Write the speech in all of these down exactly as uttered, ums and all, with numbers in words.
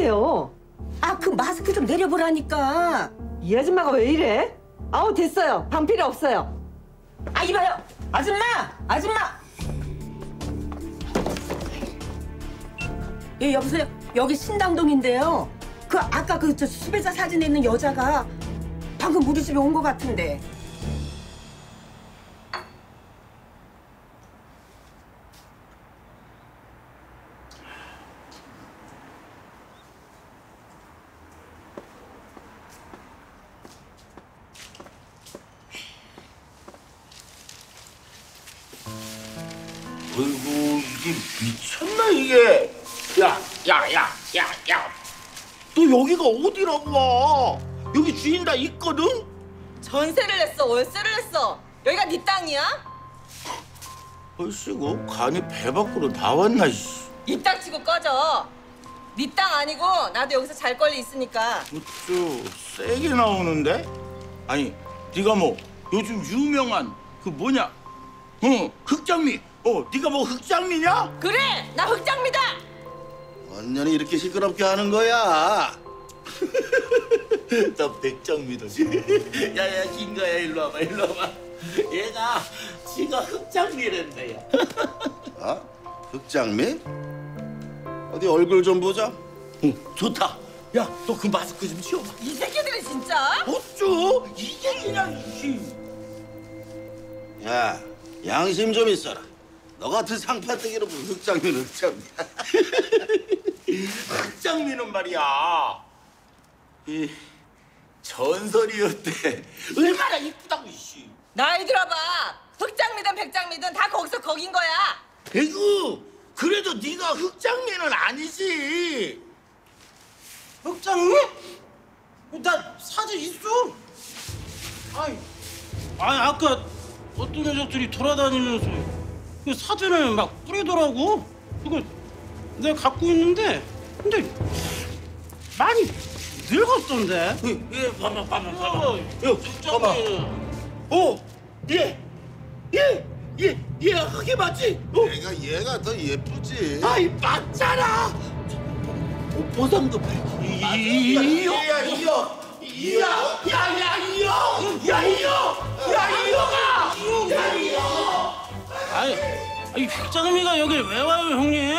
하세요? 아, 그 마스크 좀 내려보라니까. 이 아줌마가 왜 이래? 아우 됐어요. 방 필요 없어요. 아, 이봐요. 아줌마! 아줌마! 예, 여보세요. 여기 신당동인데요. 그 아까 그 저 수배자 사진에 있는 여자가 방금 우리 집에 온 것 같은데. 어이구, 이게 미쳤나 이게? 야, 야, 야, 야, 야. 너 여기가 어디라고 와? 여기 주인 다 있거든? 전세를 냈어, 월세를 냈어. 여기가 네 땅이야? 얼씨구 간이 배 밖으로 나왔나 씨. 이 땅 치고 꺼져. 네 땅 아니고 나도 여기서 잘 권리 있으니까. 어쭈 세게 나오는데? 아니 네가 뭐 요즘 유명한 그 뭐냐? 어 흑장미. 어 네가 뭐 흑장미냐? 그래, 나 흑장미다. 언년이 이렇게 시끄럽게 하는 거야? 나 백장미도지. 야야 긴가야 일로 와봐 일로 와봐. 얘가 지가 흑장미란다 야. 어? 흑장미? 어디 얼굴 좀 보자. 응 좋다. 야 너 그 마스크 좀 치워봐. 이 새끼들이 진짜. 어쭈 이게 그냥 이씨. 야, 양심 좀 있어라. 너 같은 상파뜨기로 무슨 흑장미는 흑장미야. 흑장미는 말이야. 이 전설이었대. 얼마나 이쁘다고 이씨. 나이 들어봐. 흑장미든 백장미든 다 거기서 거긴 거야. 에구 그래도 네가 흑장미는 아니지. 흑장미? 나 사진 있어. 아이, 아니 아까 어떤 녀석들이 돌아다니면서 그 사진을 막 뿌리더라고. 그거 내가 갖고 있는데, 근데 많이 늙었던데. 예, 예 봐봐 봐봐 봐봐. 어, 야 봐봐. 어, 얘, 얘, 얘, 얘가 흑이 맞지? 어? 얘가 얘가 더 예쁘지. 아이 맞잖아. 보상도 이요 이야 이요 이야 야야 이요 야 이요 야 이요가 야 이요. 아이, 이 흑장미가 여길 왜 와요, 형님?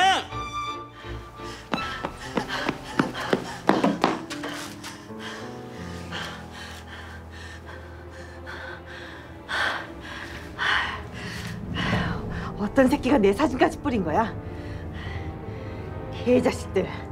어떤 새끼가 내 사진까지 뿌린 거야? 개자식들.